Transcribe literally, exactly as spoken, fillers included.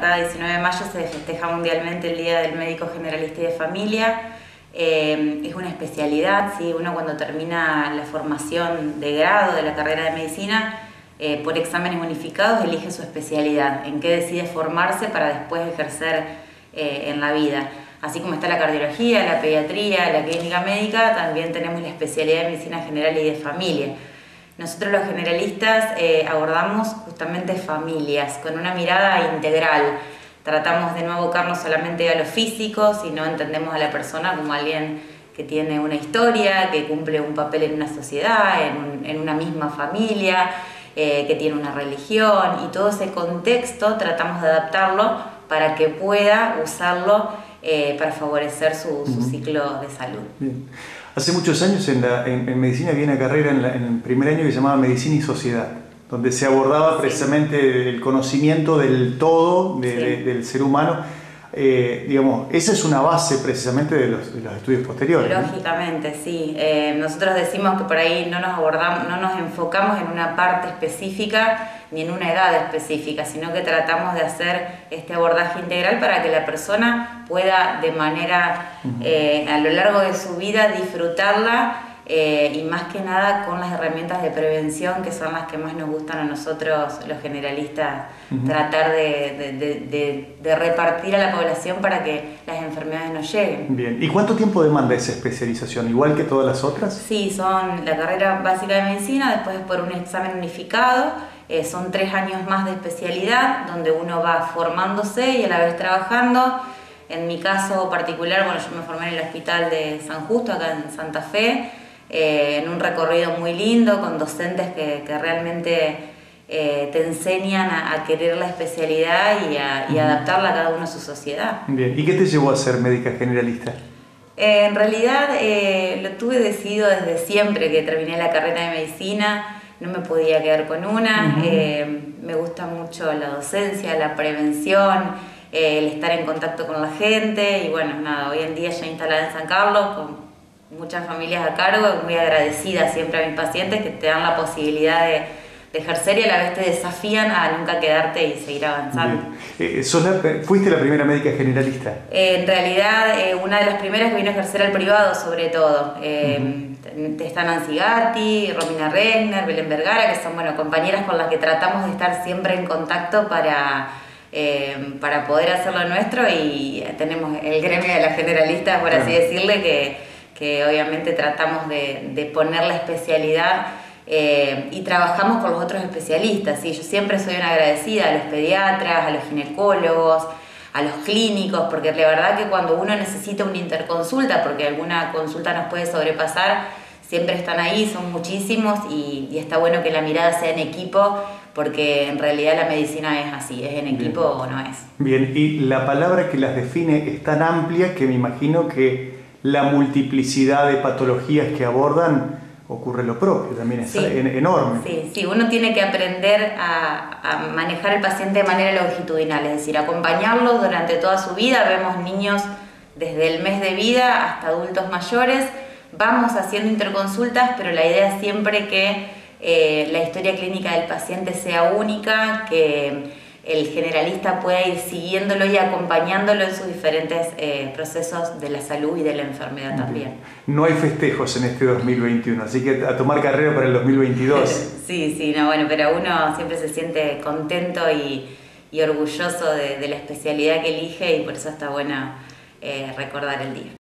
Cada diecinueve de mayo se festeja mundialmente el Día del Médico Generalista y de Familia. Eh, es una especialidad, ¿sí? Uno cuando termina la formación de grado de la carrera de medicina, eh, por exámenes unificados elige su especialidad, en qué decide formarse para después ejercer eh, en la vida. Así como está la cardiología, la pediatría, la clínica médica, también tenemos la especialidad de medicina general y de familia. Nosotros los generalistas eh, abordamos justamente familias con una mirada integral. Tratamos de no abocarnos solamente a lo físico, sino entendemos a la persona como alguien que tiene una historia, que cumple un papel en una sociedad, en, un, en una misma familia, eh, que tiene una religión, y todo ese contexto tratamos de adaptarlo para que pueda usarlo eh, para favorecer su, su ciclo de salud. Bien. Hace muchos años en, la, en, en medicina había una carrera en, la, en el primer año que se llamaba Medicina y Sociedad, donde se abordaba precisamente sí. el conocimiento del todo de, sí. de, del ser humano. Eh, digamos, esa es una base precisamente de los, de los estudios posteriores. Lógicamente, ¿no? Sí. Eh, nosotros decimos que por ahí no nos abordamos, no nos enfocamos en una parte específica ni en una edad específica, sino que tratamos de hacer este abordaje integral para que la persona pueda de manera, uh-huh. eh, a lo largo de su vida, disfrutarla. Eh, y más que nada con las herramientas de prevención, que son las que más nos gustan a nosotros los generalistas, uh-huh. tratar de, de, de, de, de repartir a la población para que las enfermedades no lleguen. Bien, ¿y cuánto tiempo demanda esa especialización? ¿Igual que todas las otras? Sí, son la carrera básica de medicina, después por un examen unificado, eh, son tres años más de especialidad, donde uno va formándose y a la vez trabajando. En mi caso particular, bueno, yo me formé en el Hospital de San Justo, acá en Santa Fe, Eh, en un recorrido muy lindo, con docentes que, que realmente eh, te enseñan a, a querer la especialidad y a, y a adaptarla a cada uno a su sociedad. Bien, ¿y qué te llevó a ser médica generalista? Eh, en realidad eh, lo tuve decidido desde siempre que terminé la carrera de medicina, no me podía quedar con una. Uh-huh. eh, me gusta mucho la docencia, la prevención, eh, el estar en contacto con la gente y bueno, nada, hoy en día ya instalada en San Carlos, con muchas familias a cargo, muy agradecida siempre a mis pacientes que te dan la posibilidad de, de ejercer y a la vez te desafían a nunca quedarte y seguir avanzando. Eh, ¿sos la, ¿Fuiste la primera médica generalista? Eh, en realidad, eh, una de las primeras que vino a ejercer al privado, sobre todo. Eh, uh-huh. Está Nancy Gatti, Romina Regner, Belén Vergara, que son bueno, compañeras con las que tratamos de estar siempre en contacto para... Eh, para poder hacer lo nuestro, y tenemos el gremio de las generalistas, por así decirle, que que obviamente tratamos de, de poner la especialidad eh, y trabajamos con los otros especialistas, ¿sí? Yo siempre soy una agradecida a los pediatras, a los ginecólogos, a los clínicos, porque la verdad que cuando uno necesita una interconsulta, porque alguna consulta nos puede sobrepasar, siempre están ahí, son muchísimos, y, y está bueno que la mirada sea en equipo, porque en realidad la medicina es así, es en equipo o no es. Bien, y la palabra que las define es tan amplia que me imagino que la multiplicidad de patologías que abordan ocurre lo propio, también es sí, enorme. Sí, sí, uno tiene que aprender a, a manejar al paciente de manera longitudinal, es decir, acompañarlo durante toda su vida. Vemos niños desde el mes de vida hasta adultos mayores, vamos haciendo interconsultas, pero la idea es siempre que eh, la historia clínica del paciente sea única, que el generalista pueda ir siguiéndolo y acompañándolo en sus diferentes eh, procesos de la salud y de la enfermedad también. No hay festejos en este dos mil veintiuno, así que a tomar carrera para el dos mil veintidós. Sí, sí, no, bueno, pero uno siempre se siente contento y, y orgulloso de, de la especialidad que elige, y por eso está bueno eh, recordar el día.